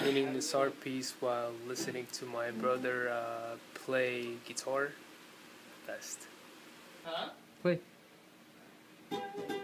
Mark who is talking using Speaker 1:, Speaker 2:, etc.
Speaker 1: cleaning this art piece while listening to my brother play guitar. Best.
Speaker 2: Play.